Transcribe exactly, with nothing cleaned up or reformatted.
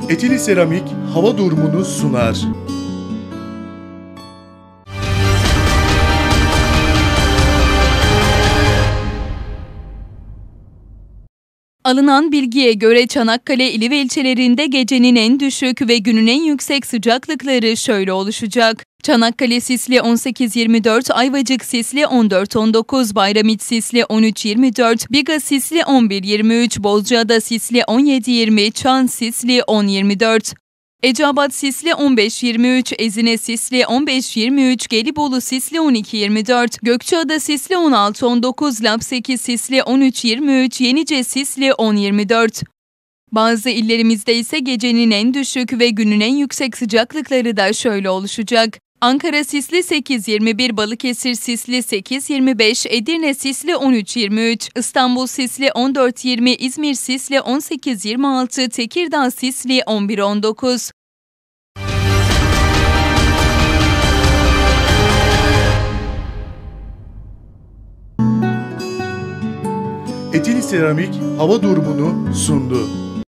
Etili Seramik hava durumunu sunar. Alınan bilgiye göre Çanakkale ili ve ilçelerinde gecenin en düşük ve günün en yüksek sıcaklıkları şöyle oluşacak. Çanakkale sisli on sekiz yirmi dört, Ayvacık sisli on dört on dokuz, Bayramiç sisli on üç yirmi dört, Biga sisli on bir yirmi üç, Bozcaada sisli on yedi yirmi, Çan sisli on yirmi dört. Eceabat sisli on beş yirmi üç, Ezine sisli on beş yirmi üç, Gelibolu sisli on iki yirmi dört, Gökçeada sisli on altı on dokuz, Lapseki sisli on üç yirmi üç, Yenice sisli on yirmi dört. Bazı illerimizde ise gecenin en düşük ve günün en yüksek sıcaklıkları da şöyle oluşacak. Ankara sisli sekiz yirmi bir, Balıkesir sisli sekiz yirmi beş, Edirne sisli on üç yirmi üç, İstanbul sisli on dört yirmi, İzmir sisli on sekiz yirmi altı, Tekirdağ sisli on bir on dokuz. Etili Seramik hava durumunu sundu.